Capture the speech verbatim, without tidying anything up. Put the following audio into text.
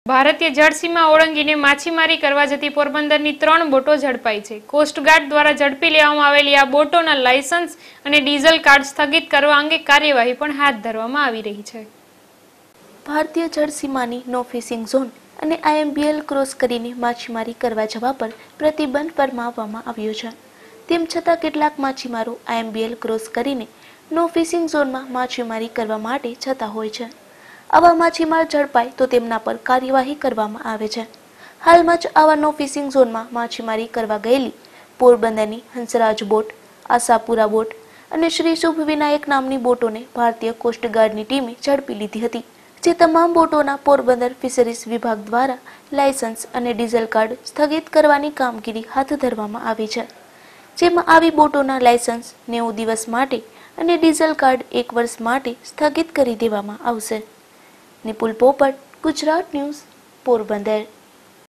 ભારતીય જળસીમા ઓળંગીને માછીમારી કરવા જતી પોરબંદરની ત્રણ બોટો ઝડપાઈ છે. કોસ્ટગાર્ડ દ્વારા ઝડપી લેવામાં આવેલી આ બોટોના લાયસન્સ અને ડીઝલ કાર્ડ સ્થગિત કરવા અંગે કાર્યવાહી પણ હાથ ધરવામાં આવી રહી છે. ભારતીય જળસીમાની નો ફિશિંગ ઝોન અને આઈએમબીએલ ક્રોસ કરીને માછીમારી કરવા જવા પર પ્રતિબંધ ફરમાવવામાં આવ્યો છે. તેમ છતાં કેટલાક માછીમારો આઈએમબીએલ ક્રોસ કરીને નો ફિશિંગ ઝોનમાં માછીમારી કરવા માટે જતા હોય છે. આવા માછીમાર ઝડપાય તો તેમના પર કાર્યવાહી કરવામાં આવે છે. હાલમાં જ આવા નો ફિશિંગ ઝોનમાં માછીમારી કરવા ગયેલી પોરબંદરની હંસરાજ બોટ, આશાપુરા બોટ અને શ્રી શુભ વિનાયક નામની બોટોને ભારતીય કોસ્ટગાર્ડની ટીમે ઝડપી લીધી હતી. જે તમામ બોટોના પોરબંદર ફિશરીઝ વિભાગ દ્વારા લાયસન્સ અને ડીઝલ કાર્ડ સ્થગિત કરવાની કામગીરી હાથ ધરવામાં આવી છે. જેમાં આવી બોટોના લાયસન્સ નેવું દિવસ માટે અને ડીઝલ કાર્ડ એક વર્ષ માટે સ્થગિત કરી દેવામાં આવશે. નિપુલ પોપટ, ગુજરાત ન્યૂઝ, પોરબંદર.